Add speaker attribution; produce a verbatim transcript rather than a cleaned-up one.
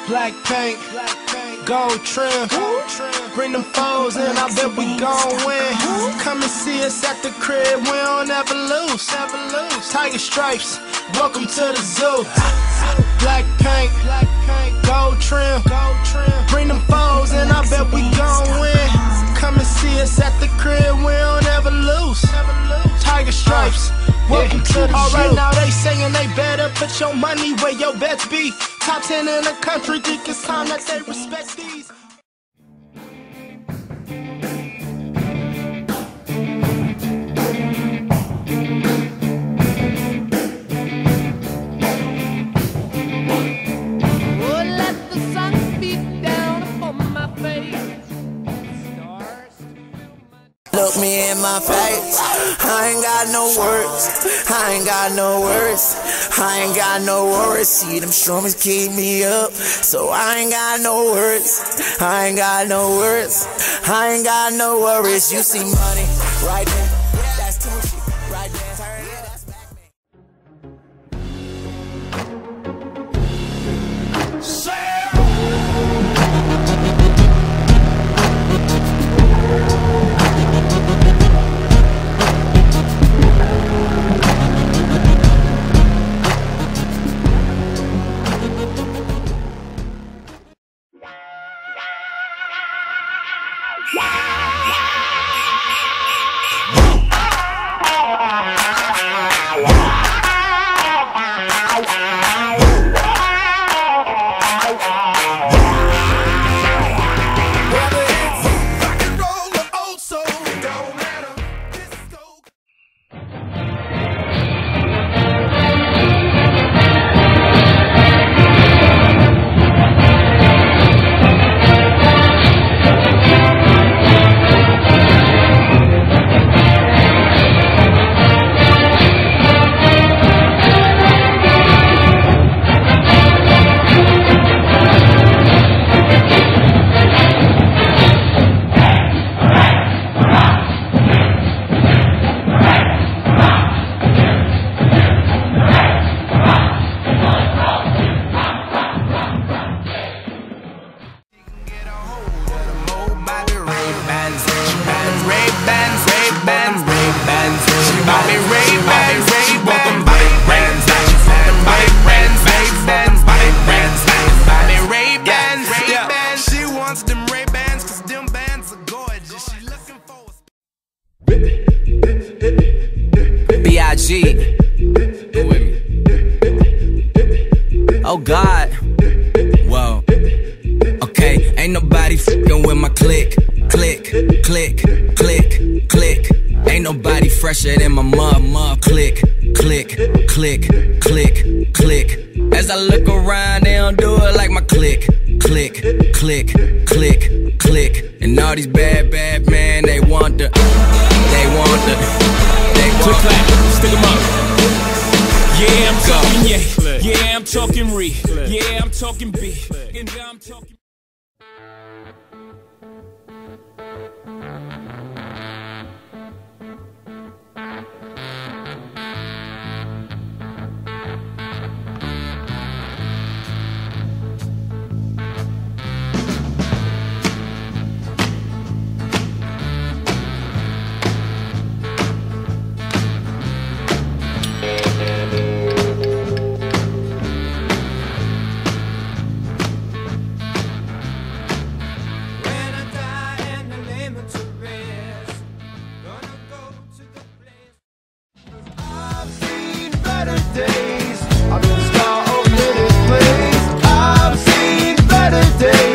Speaker 1: Black paint, gold trim. Bring them foes in, I bet we gon' win. Come and see us at the crib, we don't ever lose. Tiger stripes, welcome to the zoo. Black paint, gold trim. Bring them foes in, I bet we gon' win. Come and see us at the crib, we don't ever lose. Tiger stripes, welcome to the zoo. Alright, now they saying they better put your money where your bets be. Top ten in the country, think it's time that they respect these.
Speaker 2: Look me in my face, I ain't got no words, I ain't got no words, I ain't got no worries. See them strummers keep me up, so I ain't got no words, I ain't got no words, I ain't got no worries. You see money right there, that's Tucci, right there, yeah, that's back me. B I G Oh God. Whoa. Okay, ain't nobody f***ing with my click. Click, click, click, click. Ain't nobody fresher than my mud, mud. Click, click, click, click, click. As I look around, they don't do it like my click. Click, click, click, click. And all these bad, bad men, they want the, they want the, they want
Speaker 3: Click,
Speaker 2: the.
Speaker 3: clap, stick 'em up. Yeah, I'm talking yeah. Yeah, I'm talking re. Yeah, I'm talking B. And I'm talking.
Speaker 1: Days, I've been star over this place. I've seen better days.